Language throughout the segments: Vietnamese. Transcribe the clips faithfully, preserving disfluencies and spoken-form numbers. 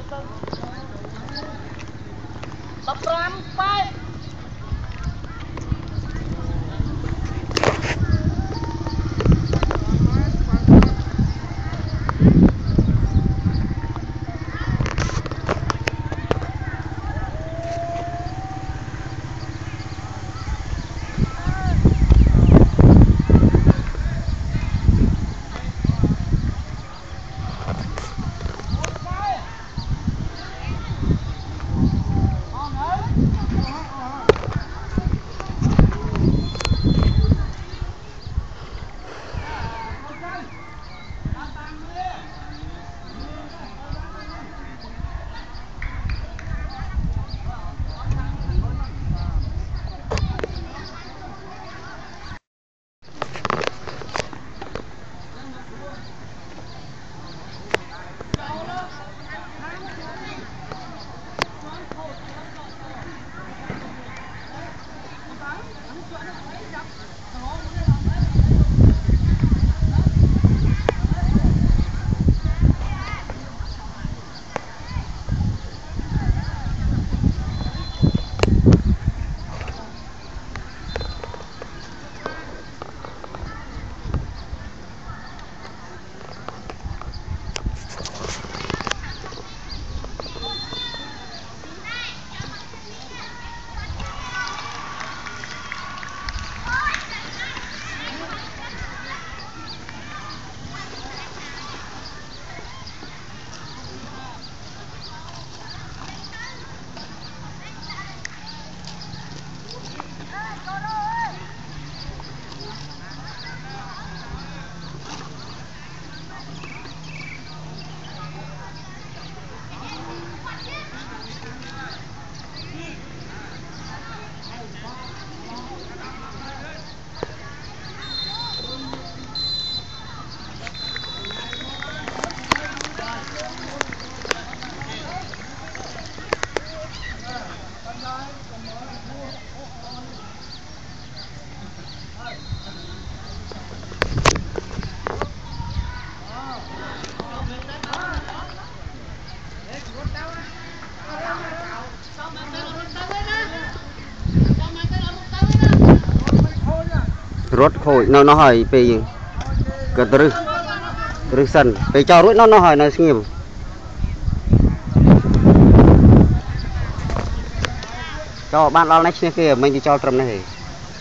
rốt khôi nó nó hỏi về cái từ từ sân về cho rốt nó nó hỏi nó nghiêm cho bạn lo next kia mình đi cho trầm này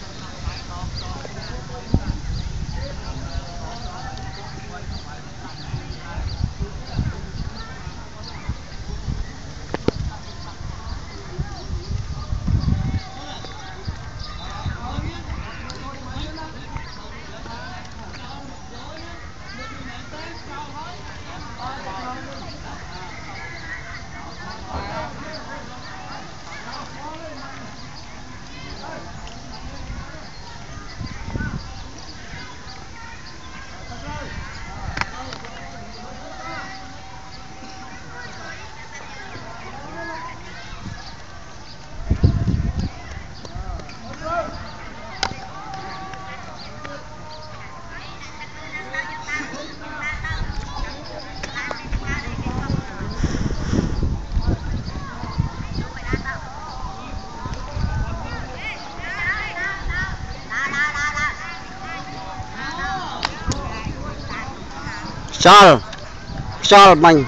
Chal, chal mình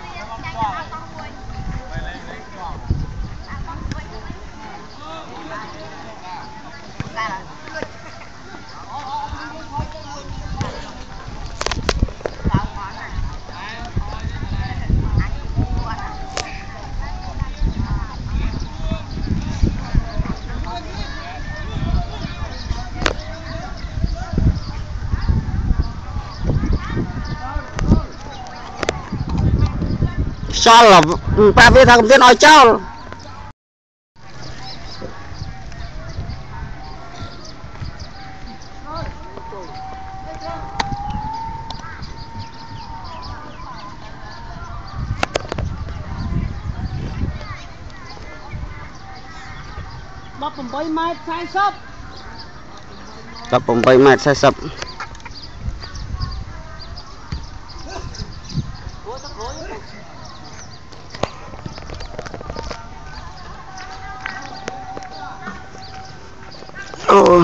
chal là ba viên thằng kia nói chal đập bầm bay mai sai sấp đập bầm bay mai sai sấp Ồ.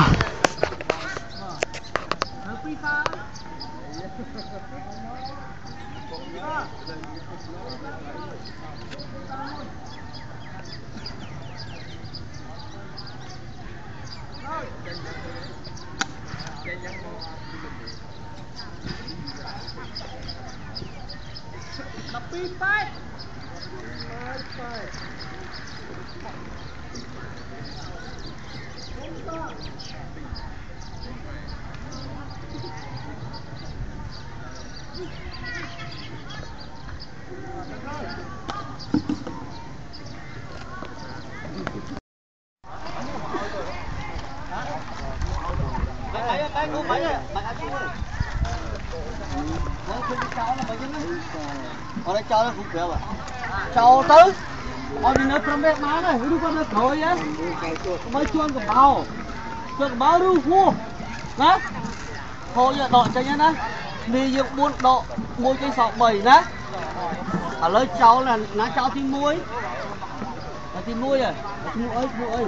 Cháu tới ở đi nơi from bếp má này, đi qua nơi khối á, mới chuông của bao, chuông của bao rưu phu, đó, thôi giờ đọ cho nhá đó, đi dựng buôn đọ, mua cây sọ bảy đó, ở nơi cháu là nó cháu thì muối, là thì muối à, muối ơi, muối ơi,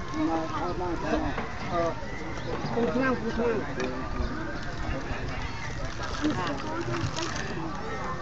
ờ, phụ thang, phụ thang.